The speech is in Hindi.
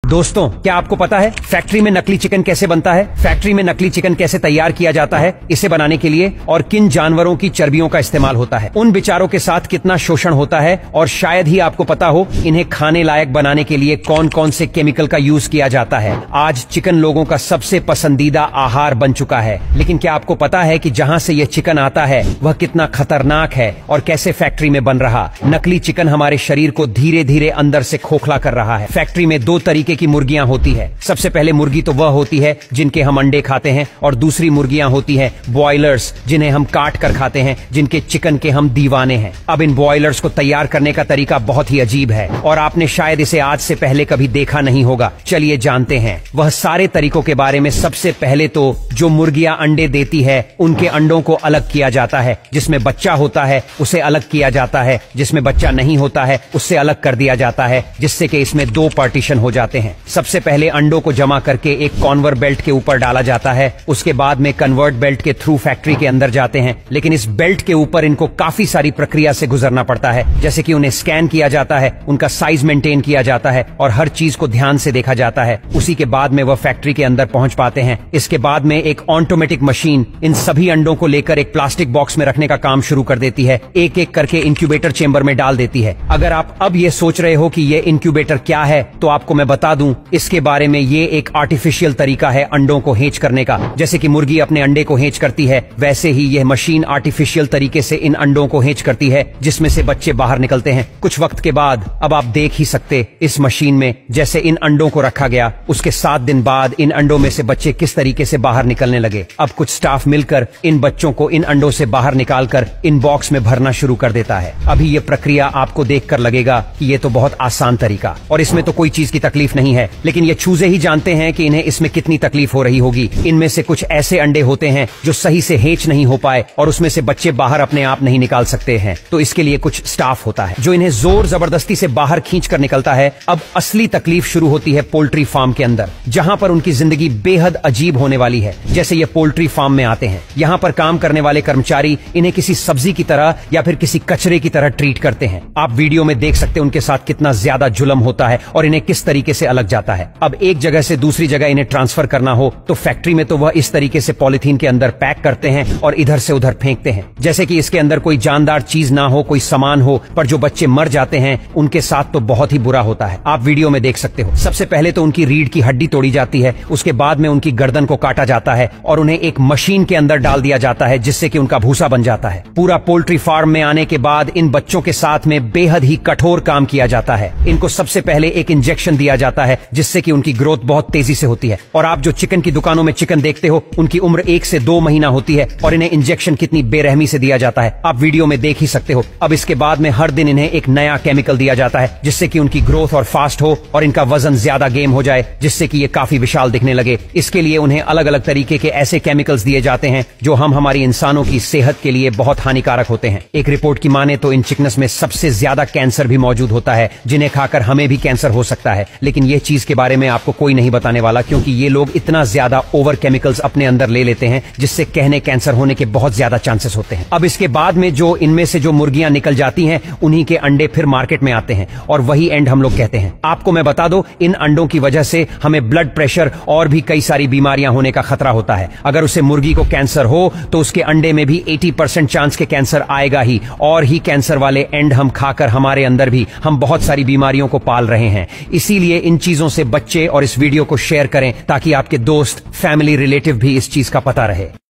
दोस्तों, क्या आपको पता है फैक्ट्री में नकली चिकन कैसे बनता है? फैक्ट्री में नकली चिकन कैसे तैयार किया जाता है, इसे बनाने के लिए और किन जानवरों की चर्बियों का इस्तेमाल होता है, उन बेचारों के साथ कितना शोषण होता है और शायद ही आपको पता हो इन्हें खाने लायक बनाने के लिए कौन कौन से केमिकल का यूज किया जाता है। आज चिकन लोगों का सबसे पसंदीदा आहार बन चुका है, लेकिन क्या आपको पता है कि जहां से यह चिकन आता है वह कितना खतरनाक है और कैसे फैक्ट्री में बन रहा नकली चिकन हमारे शरीर को धीरे धीरे अंदर से खोखला कर रहा है। फैक्ट्री में दो तरीके की मुर्गियां होती है। सबसे पहले मुर्गी तो वह होती है जिनके हम अंडे खाते हैं और दूसरी मुर्गियां होती हैं बॉयलर्स, जिन्हें हम काट कर खाते हैं, जिनके चिकन के हम दीवाने हैं। अब इन बॉयलर्स को तैयार करने का तरीका बहुत ही अजीब है और आपने शायद इसे आज से पहले कभी देखा नहीं होगा। चलिए जानते हैं वह सारे तरीकों के बारे में। सबसे पहले तो जो मुर्गियां अंडे देती है उनके अंडों को अलग किया जाता है। जिसमें बच्चा होता है उसे अलग किया जाता है, जिसमें बच्चा नहीं होता है उससे अलग कर दिया जाता है, जिससे कि इसमें दो पार्टीशन हो जाते हैं। सबसे पहले अंडों को जमा करके एक कॉन्वर बेल्ट के ऊपर डाला जाता है। उसके बाद में कन्वर्ट बेल्ट के थ्रू फैक्ट्री के अंदर जाते हैं, लेकिन इस बेल्ट के ऊपर इनको काफी सारी प्रक्रिया से गुजरना पड़ता है। जैसे कि उन्हें स्कैन किया जाता है, उनका साइज मेंटेन किया जाता है और हर चीज को ध्यान से देखा जाता है। उसी के बाद में वह फैक्ट्री के अंदर पहुंच पाते हैं। इसके बाद में एक ऑटोमेटिक मशीन इन सभी अंडों को लेकर एक प्लास्टिक बॉक्स में रखने का काम शुरू कर देती है। एक एक करके इंक्यूबेटर चेंबर में डाल देती है। अगर आप अब ये सोच रहे हो कि ये इंक्यूबेटर क्या है, तो आपको मैं बता दूं इसके बारे में। ये एक आर्टिफिशियल तरीका है अंडों को हेंच करने का। जैसे कि मुर्गी अपने अंडे को हेंच करती है, वैसे ही यह मशीन आर्टिफिशियल तरीके से इन अंडों को हेंच करती है, जिसमें से बच्चे बाहर निकलते हैं। कुछ वक्त के बाद अब आप देख ही सकते इस मशीन में जैसे इन अंडों को रखा गया, उसके 7 दिन बाद इन अंडों में से बच्चे किस तरीके से बाहर निकलने लगे। अब कुछ स्टाफ मिलकर इन बच्चों को इन अंडों से बाहर निकालकर इन बॉक्स में भरना शुरू कर देता है। अभी ये प्रक्रिया आपको देखकर लगेगा कि ये तो बहुत आसान तरीका और इसमें तो कोई चीज की तकलीफ नहीं है, लेकिन ये चूजे ही जानते हैं कि इन्हें इसमें कितनी तकलीफ हो रही होगी। इनमें से कुछ ऐसे अंडे होते हैं जो सही से हेंच नहीं हो पाए और उसमें से बच्चे बाहर अपने आप नहीं निकाल सकते हैं, तो इसके लिए कुछ स्टाफ होता है जो इन्हें जोर जबरदस्ती से बाहर खींच कर निकलता है। अब असली तकलीफ शुरू होती है पोल्ट्री फार्म के अंदर, जहां पर उनकी जिंदगी बेहद अजीब होने वाली है। जैसे ये पोल्ट्री फार्म में आते हैं, यहाँ पर काम करने वाले कर्मचारी इन्हें किसी सब्जी की तरह या फिर किसी कचरे की तरह ट्रीट करते हैं। आप वीडियो में देख सकते हैं उनके साथ कितना ज्यादा जुल्म होता है और इन्हें किस तरीके से अलग जाता है। अब एक जगह से दूसरी जगह इन्हें ट्रांसफर करना हो तो फैक्ट्री में तो वह इस तरीके से पॉलिथीन के अंदर पैक करते हैं और इधर से उधर फेंकते हैं, जैसे कि इसके अंदर कोई जानदार चीज ना हो, कोई सामान हो, पर जो बच्चे मर जाते हैं उनके साथ तो बहुत ही बुरा होता है। आप वीडियो में देख सकते हो। सबसे पहले तो उनकी रीढ़ की हड्डी तोड़ी जाती है, उसके बाद में उनकी गर्दन को काटा जाता है और उन्हें एक मशीन के अंदर डाल दिया जाता है, जिससे कि उनका भूसा बन जाता है। पूरा पोल्ट्री फार्म में आने के बाद इन बच्चों के साथ में बेहद ही कठोर काम किया जाता है। इनको सबसे पहले एक इंजेक्शन दिया जाता है, जिससे कि उनकी ग्रोथ बहुत तेजी से होती है। और आप जो चिकन की दुकानों में चिकन देखते हो, उनकी उम्र 1 से 2 महीना होती है और इन्हें इंजेक्शन कितनी बेरहमी से दिया जाता है आप वीडियो में देख ही सकते हो। अब इसके बाद में हर दिन इन्हें एक नया केमिकल दिया जाता है, जिससे कि उनकी ग्रोथ और फास्ट हो और इनका वजन ज्यादा गेन हो जाए, जिससे कि ये काफी विशाल दिखने लगे। इसके लिए उन्हें अलग अलग तरीके के ऐसे केमिकल्स दिए जाते हैं जो हमारी इंसानों की सेहत के लिए बहुत हानिकारक होते हैं। एक रिपोर्ट की माने तो इन चिकन्स में सबसे ज्यादा कैंसर भी मौजूद होता है, जिन्हें खाकर हमें भी कैंसर हो सकता है। लेकिन ये चीज के बारे में आपको कोई नहीं बताने वाला, क्योंकि ये लोग इतना ज्यादा ओवर केमिकल्स अपने अंदर ले लेते हैं, जिससे कहने कैंसर होने के बहुत ज्यादा चांसेस होते हैं। अब इसके बाद में जो इनमें से जो मुर्गियां निकल जाती हैं, उन्हीं के अंडे फिर मार्केट में आते हैं और वही एंड हम लोग कहते हैं। आपको मैं बता दूं, इन अंडों की वजह से हमें ब्लड प्रेशर और भी कई सारी बीमारियां होने का खतरा होता है। अगर उसे मुर्गी को कैंसर हो तो उसके अंडे में भी 80% चांस के कैंसर आएगा ही, और ही कैंसर वाले एंड हम खाकर हमारे अंदर भी हम बहुत सारी बीमारियों को पाल रहे हैं। इसीलिए इन चीजों से बच्चे और इस वीडियो को शेयर करें, ताकि आपके दोस्त, फैमिली, रिलेटिव भी इस चीज का पता रहे।